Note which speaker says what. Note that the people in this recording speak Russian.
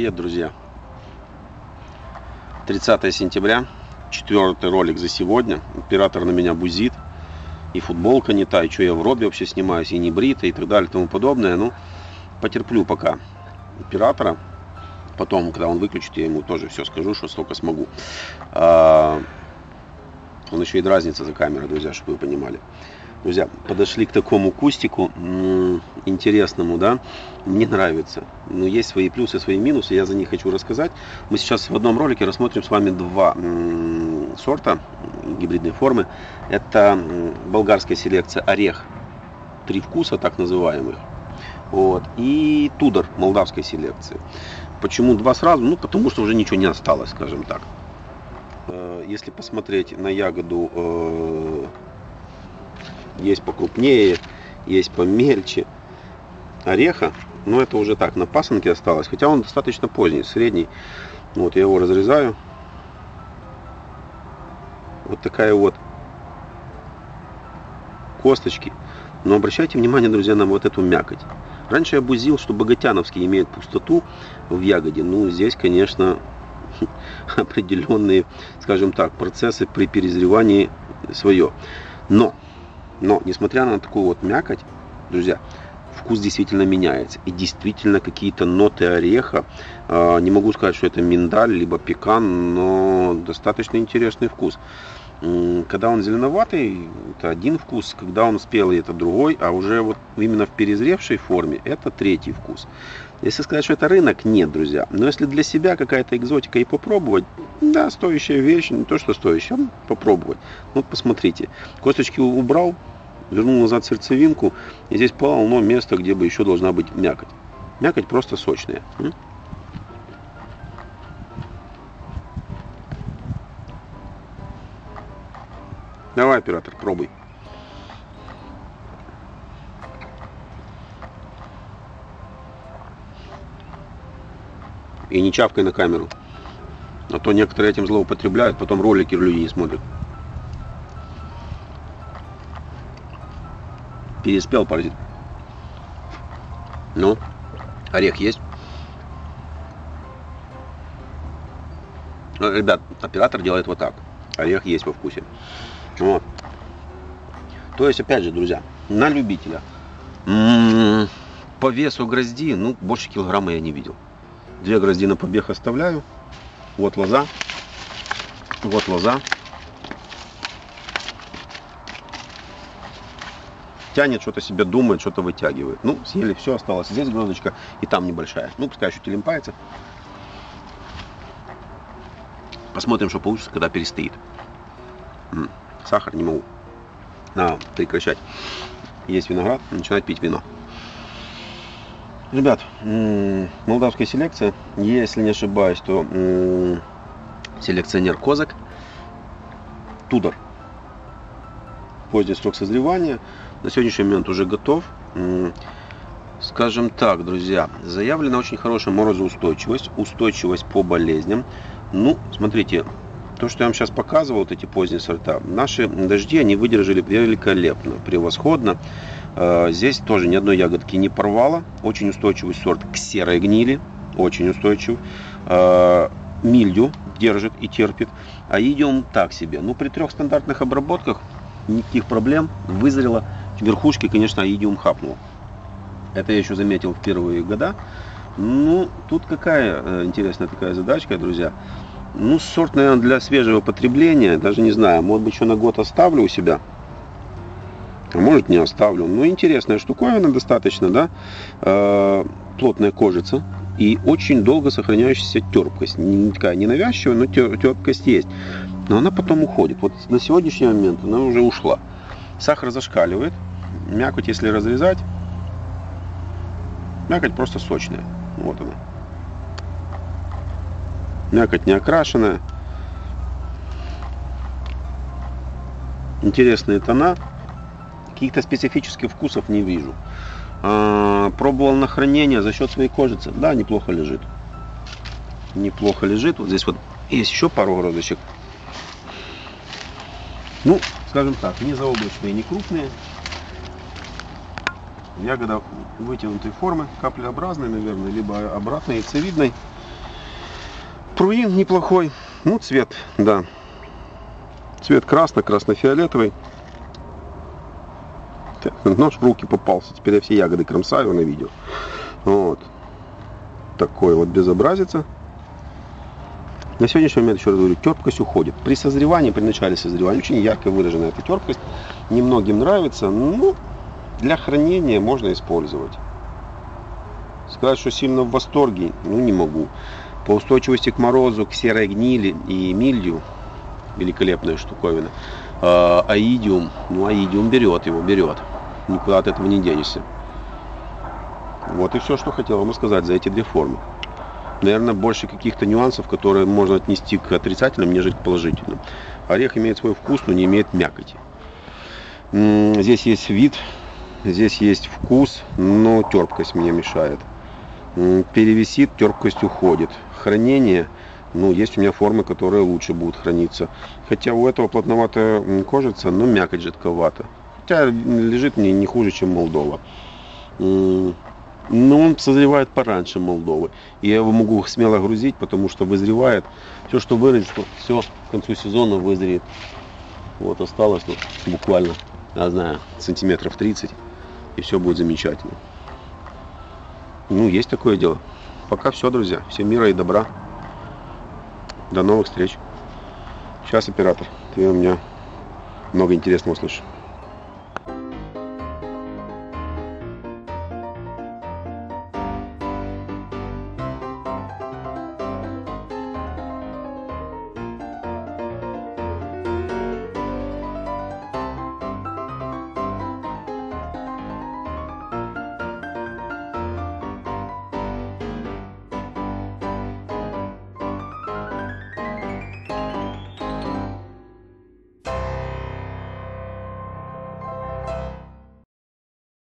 Speaker 1: Привет, друзья! 30 сентября, 4-й ролик за сегодня. Оператор на меня бузит, и футболка не та, и что я в робе вообще снимаюсь, и не бритый, и так далее, и тому подобное. Ну, потерплю пока оператора. Потом, когда он выключит, я ему тоже все скажу, что столько смогу. Он еще и дразнится за камерой, друзья, чтобы вы понимали. Друзья, подошли к такому кустику интересному, да, мне нравится. Но есть свои плюсы, свои минусы, я за них хочу рассказать. Мы сейчас в одном ролике рассмотрим с вами два сорта гибридной формы. Это болгарская селекция Орех, 3 вкуса так называемых. Вот. И Тудор молдавской селекции. Почему два сразу? Ну, потому что уже ничего не осталось, скажем так. Если посмотреть на ягоду, есть покрупнее, есть помельче ореха, но это уже так, на пасынке осталось, хотя он достаточно поздний, средний. Вот я его разрезаю. Вот такая вот косточки. Но обращайте внимание, друзья, на вот эту мякоть. Раньше я бузил, что богатяновский имеет пустоту в ягоде. Ну, здесь, конечно, определенные, скажем так, процессы при перезревании свое. Но, несмотря на такую вот мякоть, друзья, вкус действительно меняется. И действительно какие-то ноты ореха. Не могу сказать, что это миндаль, либо пекан, но достаточно интересный вкус. Когда он зеленоватый, это один вкус. Когда он спелый, это другой. А уже вот именно в перезревшей форме, это третий вкус. Если сказать, что это рынок, нет, друзья. Но если для себя какая-то экзотика и попробовать, да, стоящая вещь, не то что стоящая, попробовать. Вот посмотрите, косточки убрал, вернул назад сердцевинку, и здесь полно места, где бы еще должна быть мякоть. Мякоть просто сочная. Давай, оператор, пробуй. И не чавкай на камеру. А то некоторые этим злоупотребляют, потом ролики люди не смотрят. Переспел паразит. Ну, орех есть. Ребят, оператор делает вот так. Орех есть во вкусе. Вот. То есть, опять же, друзья, на любителя. По весу грозди, ну, больше килограмма я не видел. 2 грозди на побег оставляю. Вот лоза. Вот лоза. Тянет, что-то себе думает, что-то вытягивает. Ну, съели все, осталось здесь грозочка и там небольшая. Ну, пускай еще телемпается. Посмотрим, что получится, когда перестоит. Сахар не могу. Надо прекращать. Есть виноград, начинать пить вино. Ребят, молдавская селекция, если не ошибаюсь, то селекционер Козак, Тудор. Поздний срок созревания. На сегодняшний момент уже готов. Скажем так, друзья, заявлена очень хорошая морозоустойчивость, устойчивость по болезням. Ну, смотрите, то, что я вам сейчас показывал, вот эти поздние сорта, наши дожди, они выдержали великолепно, превосходно. Здесь тоже ни одной ягодки не порвало. Очень устойчивый сорт к серой гнили. Очень устойчив. Мильдю держит и терпит. А идем так себе. Ну, при 3 стандартных обработках никаких проблем. Вызрело. Верхушки, конечно, аидиум хапнул. Это я еще заметил в первые года. Ну, тут какая интересная такая задачка, друзья. Ну, сорт, наверное, для свежего потребления. Даже не знаю, может быть, еще на год оставлю у себя. А может, не оставлю. Ну, интересная штуковина достаточно, да. Плотная кожица. И очень долго сохраняющаяся терпкость. Не такая ненавязчивая, но терпкость есть. Но она потом уходит. Вот на сегодняшний момент она уже ушла. Сахар зашкаливает. Мякоть, если разрезать, мякоть просто сочная. Вот она. Мякоть не окрашенная. Интересные тона. Каких-то специфических вкусов не вижу. Пробовал на хранение за счет своей кожицы. Да, неплохо лежит. Неплохо лежит. Вот здесь вот есть еще пару грозочек. Ну, скажем так, не заоблачные, не крупные. Ягода вытянутой формы, каплеобразной, наверное, либо обратной, яйцевидной. Пруин неплохой. Ну, цвет, да. Цвет красно-фиолетовый. Нож в руки попался. Теперь я все ягоды кромсаю на видео. Вот. Такой вот безобразица. На сегодняшний момент, еще раз говорю, терпкость уходит. При созревании, при начале созревания, очень ярко выраженная эта терпкость. Немногим нравится, но для хранения можно использовать. Сказать, что сильно в восторге, ну, не могу. По устойчивости к морозу, к серой гнили и милью, великолепная штуковина. Аидиум, ну, аидиум берет. Никуда от этого не денешься. Вот и все, что хотел вам сказать за эти две формы. Наверное, больше каких-то нюансов, которые можно отнести к отрицательным, нежели к положительным. Орех имеет свой вкус, но не имеет мякоти. Здесь есть вид, здесь есть вкус, но терпкость мне мешает. Перевисит, терпкость уходит. Хранение, ну, есть у меня формы, которые лучше будут храниться. Хотя у этого плотноватая кожица, но мякоть жидковата. Хотя лежит мне не хуже, чем Молдова. Но он созревает пораньше Молдовы. И я его могу смело грузить, потому что вызревает. Все, что вырежет, все к концу сезона вызреет. Вот осталось тут буквально, я знаю, сантиметров 30. И все будет замечательно. Ну, есть такое дело. Пока все, друзья. Всем мира и добра. До новых встреч. Сейчас, оператор. Ты у меня много интересного услышишь.